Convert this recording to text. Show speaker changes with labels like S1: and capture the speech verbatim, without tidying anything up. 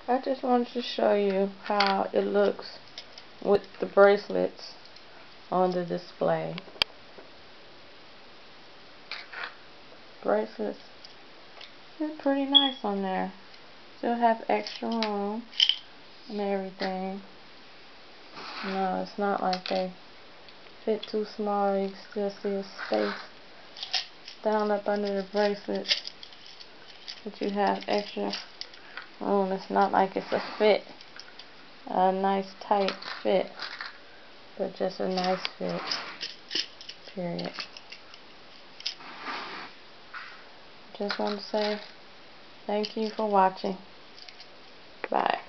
S1: I just wanted to show you how it looks with the bracelets on the display. Bracelets look pretty nice on there. Still have extra room and everything. No, it's not like they fit too small. You can still see a space down up under the bracelets, but you have extra room. It's not like it's a fit, a nice tight fit, but just a nice fit, period. Just want to say thank you for watching. Bye.